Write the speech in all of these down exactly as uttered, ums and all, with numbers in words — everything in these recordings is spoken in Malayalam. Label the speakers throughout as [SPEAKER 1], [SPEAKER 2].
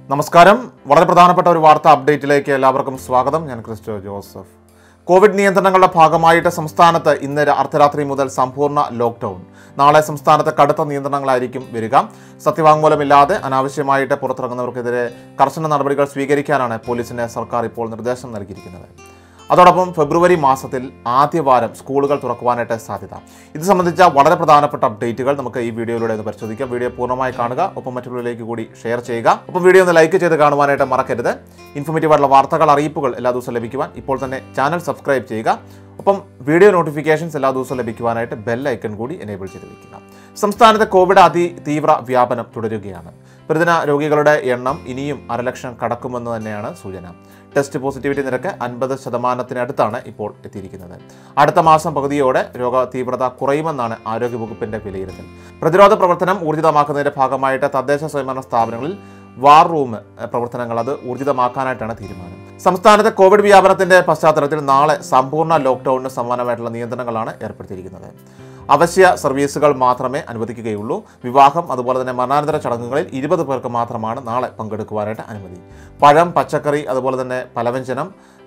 [SPEAKER 1] നമസ്കാരം. വളരെ പ്രധാനപ്പെട്ട ഒരു വാർത്താ അപ്ഡേറ്റിലേക്ക് എല്ലാവർക്കും സ്വാഗതം. ഞാൻ ക്രിസ്റ്റോ ജോസഫ്. കോവിഡ് നിയന്ത്രണങ്ങളുടെ ഭാഗമായിട്ട് സംസ്ഥാനത്ത് ഇന്ന് അർദ്ധരാത്രി മുതൽ സമ്പൂർണ്ണ ലോക്ക്ഡൌൺ. നാളെ സംസ്ഥാനത്ത് കടുത്ത നിയന്ത്രണങ്ങളായിരിക്കും വരിക. സത്യവാങ്മൂലമില്ലാതെ അനാവശ്യമായിട്ട് പുറത്തിറങ്ങുന്നവർക്കെതിരെ കർശന നടപടികൾ സ്വീകരിക്കാനാണ് പോലീസിന് സർക്കാർ ഇപ്പോൾ നിർദ്ദേശം നൽകിയിരിക്കുന്നത്. അതോടൊപ്പം ഫെബ്രുവരി മാസത്തിൽ ആദ്യവാരം സ്കൂളുകൾ തുറക്കുവാനായിട്ട് സാധ്യത. ഇത് സംബന്ധിച്ച വളരെ പ്രധാനപ്പെട്ട അപ്ഡേറ്റുകൾ നമുക്ക് ഈ വീഡിയോയിലൂടെ ഒന്ന് പരിശോധിക്കാം. വീഡിയോ പൂർണ്ണമായി കാണുക, ഒപ്പം മറ്റുള്ളവരിലേക്ക് കൂടി ഷെയർ ചെയ്യുക. ഒപ്പം വീഡിയോ ഒന്ന് ലൈക്ക് ചെയ്ത് കാണുവാനായിട്ട് മറക്കരുത്. ഇൻഫോർമേറ്റീവായിട്ടുള്ള വാർത്തകൾ, അറിയിപ്പുകൾ എല്ലാ ദിവസവും ലഭിക്കുവാൻ ഇപ്പോൾ തന്നെ ചാനൽ സബ്സ്ക്രൈബ് ചെയ്യുക. ഒപ്പം വീഡിയോ നോട്ടിഫിക്കേഷൻസ് എല്ലാ ദിവസവും ലഭിക്കുവാനായിട്ട് ബെൽ ഐക്കൺ കൂടി എനേബിൾ ചെയ്ത് വയ്ക്കുക. സംസ്ഥാനത്ത് കോവിഡ് അതിതീവ്ര വ്യാപനം തുടരുകയാണ്. പ്രതിദിന രോഗികളുടെ എണ്ണം ഇനിയും അരലക്ഷം കടക്കുമെന്ന് തന്നെയാണ് സൂചന. ടെസ്റ്റ് പോസിറ്റിവിറ്റി നിരക്ക് അൻപത് ശതമാനത്തിനടുത്താണ് ഇപ്പോൾ എത്തിയിരിക്കുന്നത്. അടുത്ത മാസം പകുതിയോടെ രോഗ തീവ്രത കുറയുമെന്നാണ് ആരോഗ്യവകുപ്പിന്റെ വിലയിരുത്തൽ. പ്രതിരോധ പ്രവർത്തനം ഊർജിതമാക്കുന്നതിന്റെ ഭാഗമായിട്ട് തദ്ദേശ സ്വയംഭരണ സ്ഥാപനങ്ങളിൽ വാർ റൂം പ്രവർത്തനങ്ങൾ അത് ഊർജിതമാക്കാനായിട്ടാണ് തീരുമാനം. സംസ്ഥാനത്തെ കോവിഡ് വ്യാപനത്തിന്റെ പശ്ചാത്തലത്തിൽ നാളെ സമ്പൂർണ്ണ ലോക്ക്ഡൌണിന് സമാനമായിട്ടുള്ള നിയന്ത്രണങ്ങളാണ് ഏർപ്പെടുത്തിയിരിക്കുന്നത്. അവശ്യ സർവീസുകൾ മാത്രമേ അനുവദിക്കുകയുള്ളൂ. വിവാഹം അതുപോലെ തന്നെ മരണാനന്തര ചടങ്ങുകളിൽ ഇരുപത് പേർക്ക് മാത്രമാണ് നാളെ പങ്കെടുക്കുവാനായിട്ട് അനുമതി. പഴം, പച്ചക്കറി അതുപോലെ തന്നെ പലവ്യഞ്ജനം,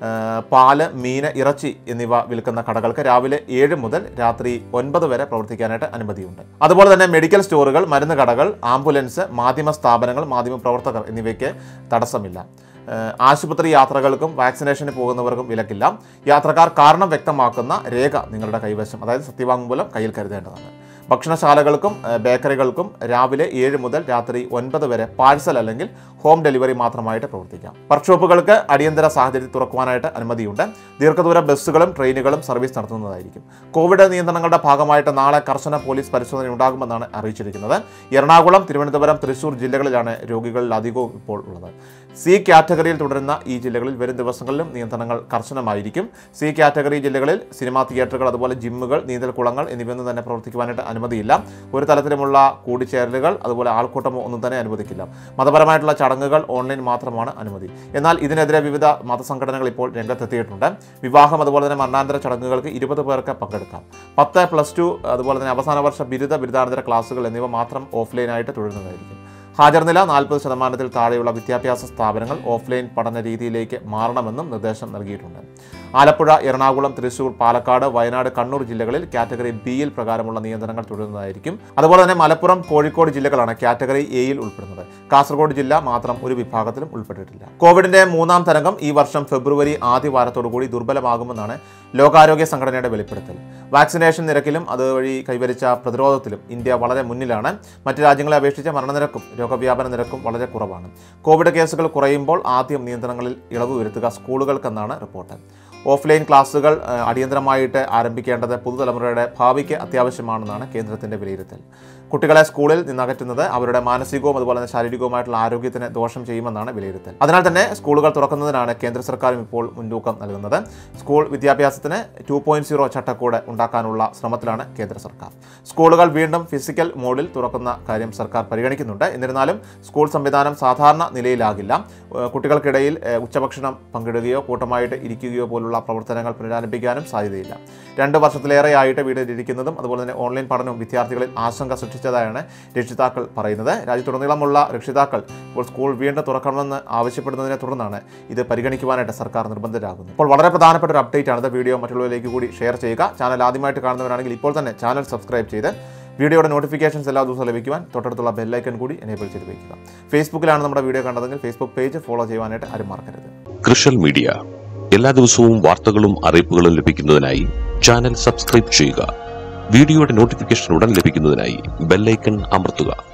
[SPEAKER 1] പാല്, മീന്, ഇറച്ചി എന്നിവ വിൽക്കുന്ന കടകൾക്ക് രാവിലെ ഏഴ് മുതൽ രാത്രി ഒൻപത് വരെ പ്രവർത്തിക്കാനായിട്ട് അനുമതിയുണ്ട്. അതുപോലെ തന്നെ മെഡിക്കൽ സ്റ്റോറുകൾ, മരുന്ന് കടകൾ, ആംബുലൻസ്, മാധ്യമ സ്ഥാപനങ്ങൾ, മാധ്യമ പ്രവർത്തകർ എന്നിവയ്ക്ക് തടസ്സമില്ല. ആശുപത്രി യാത്രകൾക്കും വാക്സിനേഷന് പോകുന്നവർക്കും വിലക്കില്ല. യാത്രക്കാർ കാരണം വ്യക്തമാക്കുന്ന രേഖ നിങ്ങളുടെ കൈവശം, അതായത് സത്യവാങ്മൂലം കയ്യിൽ കരുതേണ്ടതാണ്. ഭക്ഷണശാലകൾക്കും ബേക്കറികൾക്കും രാവിലെ ഏഴ് മുതൽ രാത്രി ഒൻപത് വരെ പാഴ്സൽ അല്ലെങ്കിൽ ഹോം ഡെലിവറി മാത്രമായിട്ട് പ്രവർത്തിക്കാം. വർക്ക്ഷോപ്പുകൾക്ക് അടിയന്തര സാഹചര്യത്തിൽ തുറക്കുവാനായിട്ട് അനുമതിയുണ്ട്. ദീർഘദൂര ബസ്സുകളും ട്രെയിനുകളും സർവീസ് നടത്തുന്നതായിരിക്കും. കോവിഡ് നിയന്ത്രണങ്ങളുടെ ഭാഗമായിട്ട് നാളെ കർശന പോലീസ് പരിശോധന ഉണ്ടാകുമെന്നാണ് അറിയിച്ചിരിക്കുന്നത്. എറണാകുളം, തിരുവനന്തപുരം, തൃശൂർ ജില്ലകളിലാണ് രോഗികളിൽ അധികവും ഇപ്പോൾ ഉള്ളത്. സി കാറ്റഗറിയിൽ തുടരുന്ന ഈ ജില്ലകളിൽ വരും ദിവസങ്ങളിലും നിയന്ത്രണങ്ങൾ കർശനമായിരിക്കും. സി കാറ്റഗറി ജില്ലകളിൽ സിനിമാ തിയേറ്ററുകൾ, അതുപോലെ ജിമ്മുകൾ, നീന്തൽക്കുളങ്ങൾ എന്നിവയൊന്നും തന്നെ പ്രവർത്തിക്കുവാനായിട്ട് അനുമതിയില്ല. ഒരു തലത്തിലുമുള്ള കൂടിച്ചേരലുകൾ അതുപോലെ ആൾക്കൂട്ടമോ ഒന്നും തന്നെ അനുവദിക്കില്ല. മതപരമായിട്ടുള്ള ചടങ്ങുകൾ ഓൺലൈൻ മാത്രമാണ് അനുമതി. എന്നാൽ ഇതിനെതിരെ വിവിധ മതസംഘടനകൾ ഇപ്പോൾ രംഗത്തെത്തിയിട്ടുണ്ട്. വിവാഹം അതുപോലെ തന്നെ മരണാനന്തര ചടങ്ങുകൾക്ക് ഇരുപത് പേർക്ക് പങ്കെടുക്കാം. പത്ത്, പ്ലസ് ടു അതുപോലെ തന്നെ അവസാന വർഷ ബിരുദ ബിരുദാനന്തര ക്ലാസുകൾ എന്നിവ മാത്രം ഓഫ്ലൈനായിട്ട് തുടരുന്നതായിരിക്കും. ഹാജർനില നാൽപ്പത് ശതമാനത്തിൽ താഴെയുള്ള വിദ്യാഭ്യാസ സ്ഥാപനങ്ങൾ ഓഫ്ലൈൻ പഠന രീതിയിലേക്ക് മാറണമെന്നും നിർദ്ദേശം നൽകിയിട്ടുണ്ട്. ആലപ്പുഴ, എറണാകുളം, തൃശൂർ, പാലക്കാട്, വയനാട്, കണ്ണൂർ ജില്ലകളിൽ കാറ്റഗറി ബിയിൽ പ്രകാരമുള്ള നിയന്ത്രണങ്ങൾ തുടരുന്നതായിരിക്കും. അതുപോലെ തന്നെ മലപ്പുറം, കോഴിക്കോട് ജില്ലകളാണ് കാറ്റഗറി എയിൽ ഉൾപ്പെടുന്നത്. കാസർഗോഡ് ജില്ല മാത്രം ഒരു വിഭാഗത്തിലും ഉൾപ്പെട്ടിട്ടില്ല. കോവിഡിന്റെ മൂന്നാം തരംഗം ഈ വർഷം ഫെബ്രുവരി ആദ്യ വാരത്തോടുകൂടി ദുർബലമാകുമെന്നാണ് ലോകാരോഗ്യ സംഘടനയുടെ വെളിപ്പെടുത്തൽ. വാക്സിനേഷൻ നിരക്കിലും അതുവഴി കൈവരിച്ച പ്രതിരോധത്തിലും ഇന്ത്യ വളരെ മുന്നിലാണ്. മറ്റ് രാജ്യങ്ങളെ അപേക്ഷിച്ച് മരണനിരക്കും രോഗവ്യാപന നിരക്കും വളരെ കുറവാണ്. കോവിഡ് കേസുകൾ കുറയുമ്പോൾ ആദ്യം നിയന്ത്രണങ്ങളിൽ ഇളവ് വരുത്തുക സ്കൂളുകൾക്കെന്നാണ് റിപ്പോർട്ട്. ഓഫ്ലൈൻ ക്ലാസുകൾ അടിയന്തരമായിട്ട് ആരംഭിക്കേണ്ടത് പുതുതലമുറയുടെ ഭാവിക്ക് അത്യാവശ്യമാണെന്നാണ് കേന്ദ്രത്തിന്റെ വിലയിരുത്തൽ. കുട്ടികളെ സ്കൂളിൽ നിന്നകറ്റുന്നത് അവരുടെ മാനസികവും അതുപോലെ തന്നെ ശാരീരികവുമായിട്ടുള്ള ആരോഗ്യത്തിന് ദോഷം ചെയ്യുമെന്നാണ് വിലയിരുത്തൽ. അതിനാൽ തന്നെ സ്കൂളുകൾ തുറക്കുന്നതിനാണ് കേന്ദ്ര സർക്കാരും ഇപ്പോൾ മുൻതൂക്കം നൽകുന്നത്. സ്കൂൾ വിദ്യാഭ്യാസത്തിന് ടു പോയിന്റ് സീറോ ചട്ടക്കൂട് ഉണ്ടാക്കാനുള്ള ശ്രമത്തിലാണ് കേന്ദ്ര സർക്കാർ. സ്കൂളുകൾ വീണ്ടും ഫിസിക്കൽ മോഡിൽ തുറക്കുന്ന കാര്യം സർക്കാർ പരിഗണിക്കുന്നുണ്ട്. എന്നിരുന്നാലും സ്കൂൾ സംവിധാനം സാധാരണ നിലയിലാകില്ല. കുട്ടികൾക്കിടയിൽ ഉച്ചഭക്ഷണം പങ്കിടുകയോ കൂട്ടമായിട്ട് ഇരിക്കുകയോ പോലുള്ള പ്രവർത്തനങ്ങൾ പുനരാരംഭിക്കാനും സാധ്യതയില്ല. രണ്ട് വർഷത്തിലേറെയായിട്ട് വീട്ടിലിരിക്കുന്നതും അതുപോലെ തന്നെ ഓൺലൈൻ പഠനവും വിദ്യാർത്ഥികളിൽ ആശങ്ക സൃഷ്ടിച്ചതായാണ് രക്ഷിതാക്കൾ പറയുന്നത്. രാജ്യത്തുടനീളമുള്ള രക്ഷിതാക്കൾ ഇപ്പോൾ സ്കൂൾ വീണ്ടും തുറക്കണമെന്ന് ആവശ്യപ്പെടുന്നതിനെ തുടർന്നാണ് ഇത് പരിഗണിക്കുവാനായിട്ട് സർക്കാർ നിർബന്ധിതരാകുന്നത്. ഇപ്പോൾ വളരെ പ്രധാനപ്പെട്ട ഒരു അപ്ഡേറ്റ് ആണ്. വീഡിയോ മറ്റുള്ളവരിലേക്ക് കൂടി ഷെയർ ചെയ്യുക. ചാനൽ ആദ്യമായിട്ട് കാണുന്നവരാണെങ്കിൽ ഇപ്പോൾ തന്നെ ചാനൽ സബ്സ്ക്രൈബ് ചെയ്ത് വീഡിയോയുടെ നോട്ടിഫിക്കേഷൻസ് എല്ലാ ദിവസവും ലഭിക്കുവാൻ തൊട്ടടുത്തുള്ള ബെല്ലൈക്കൺ കൂടി എനേബിൾ ചെയ്ത് വയ്ക്കുക. ഫേസ്ബുക്കിലാണ് നമ്മുടെ വീഡിയോ കണ്ടതെങ്കിൽ ഫേസ്ബുക്ക് പേജ് ഫോളോ ചെയ്യുവാനായിട്ട് ആരും മറക്കരുത്.
[SPEAKER 2] കൃഷൽ മീഡിയ എല്ലാ ദിവസവും വാർത്തകളും അറിയിപ്പുകളും ലഭിക്കുന്നതിനായി ചാനൽ സബ്സ്ക്രൈബ് ചെയ്യുക. വീഡിയോയുടെ നോട്ടിഫിക്കേഷൻ ഉടൻ ലഭിക്കുന്നതിനായി ബെല്ലൈക്കൺ അമർത്തുക.